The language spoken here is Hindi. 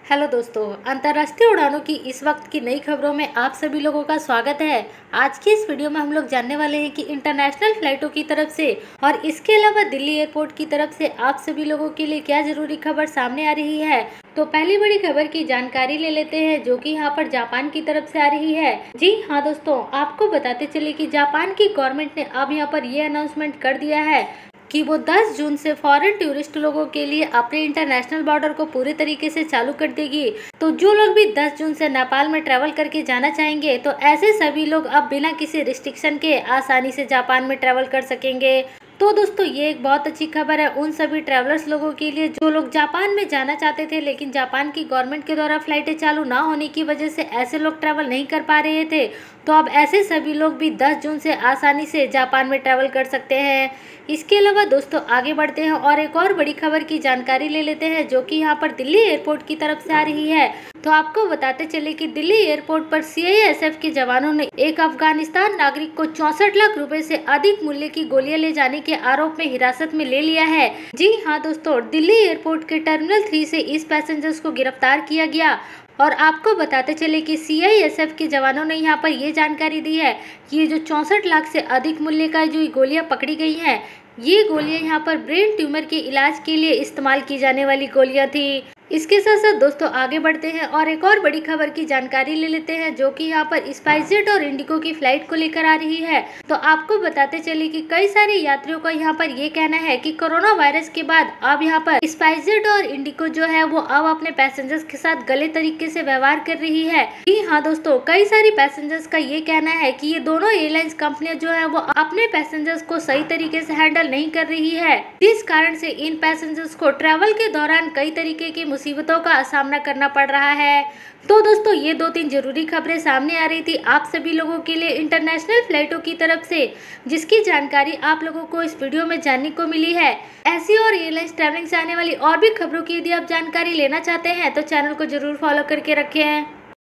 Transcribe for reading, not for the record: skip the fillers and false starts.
हेलो दोस्तों, अंतर्राष्ट्रीय उड़ानों की इस वक्त की नई खबरों में आप सभी लोगों का स्वागत है। आज की इस वीडियो में हम लोग जानने वाले हैं कि इंटरनेशनल फ्लाइटों की तरफ से और इसके अलावा दिल्ली एयरपोर्ट की तरफ से आप सभी लोगों के लिए क्या जरूरी खबर सामने आ रही है। तो पहली बड़ी खबर की जानकारी ले लेते हैं, जो कि यहाँ पर जापान की तरफ से आ रही है। जी हाँ दोस्तों, आपको बताते चले कि जापान की गवर्नमेंट ने अब यहाँ पर ये अनाउंसमेंट कर दिया है कि वो 10 जून से फॉरेन टूरिस्ट लोगों के लिए अपने इंटरनेशनल बॉर्डर को पूरे तरीके से चालू कर देगी। तो जो लोग भी 10 जून से नेपाल में ट्रैवल करके जाना चाहेंगे, तो ऐसे सभी लोग अब बिना किसी रिस्ट्रिक्शन के आसानी से जापान में ट्रैवल कर सकेंगे। तो दोस्तों, ये एक बहुत अच्छी खबर है उन सभी ट्रैवलर्स लोगों के लिए जो लोग जापान में जाना चाहते थे, लेकिन जापान की गवर्नमेंट के द्वारा फ्लाइटें चालू ना होने की वजह से ऐसे लोग ट्रैवल नहीं कर पा रहे थे। तो अब ऐसे सभी लोग भी 10 जून से आसानी से जापान में ट्रैवल कर सकते हैं। इसके अलावा दोस्तों, आगे बढ़ते हैं और एक और बड़ी खबर की जानकारी ले लेते हैं, जो कि यहाँ पर दिल्ली एयरपोर्ट की तरफ से आ रही है। तो आपको बताते चले कि दिल्ली एयरपोर्ट पर सीआईएसएफ के जवानों ने एक अफगानिस्तान नागरिक को 64 लाख रुपए से अधिक मूल्य की गोलियां ले जाने के आरोप में हिरासत में ले लिया है। जी हाँ दोस्तों, दिल्ली एयरपोर्ट के टर्मिनल 3 से इस पैसेंजर्स को गिरफ्तार किया गया। और आपको बताते चले कि सीआईएसएफ के जवानों ने यहाँ पर ये जानकारी दी है कि ये जो 64 लाख से अधिक मूल्य का जो गोलियां पकड़ी गई हैं, ये गोलियां यहाँ पर ब्रेन ट्यूमर के इलाज के लिए इस्तेमाल की जाने वाली गोलियां थी। इसके साथ साथ दोस्तों, आगे बढ़ते हैं और एक और बड़ी खबर की जानकारी ले लेते हैं, जो कि यहाँ पर स्पाइसजेट और इंडिगो की फ्लाइट को लेकर आ रही है। तो आपको बताते चले कि कई सारे यात्रियों का यहाँ पर ये कहना है कि कोरोना वायरस के बाद अब यहाँ पर स्पाइसजेट और इंडिगो जो है वो अब अपने पैसेंजर्स के साथ गलत तरीके से व्यवहार कर रही है। जी हाँ दोस्तों, कई सारे पैसेंजर्स का ये कहना है कि ये दोनों एयरलाइंस कंपनियां जो है वो अपने पैसेंजर्स को सही तरीके से हैंडल नहीं कर रही है, जिस कारण से इन पैसेंजर्स को ट्रैवल के दौरान कई तरीके की मुसीबतों का सामना करना पड़ रहा है। तो दोस्तों, ये 2-3 जरूरी खबरें सामने आ रही थी आप सभी लोगों के लिए इंटरनेशनल फ्लाइटों की तरफ से, जिसकी जानकारी आप लोगों को इस वीडियो में जानने को मिली है। ऐसी और एयरलाइंस ट्रैवलिंग से आने वाली और भी खबरों की यदि आप जानकारी लेना चाहते हैं तो चैनल को जरूर फॉलो करके रखें।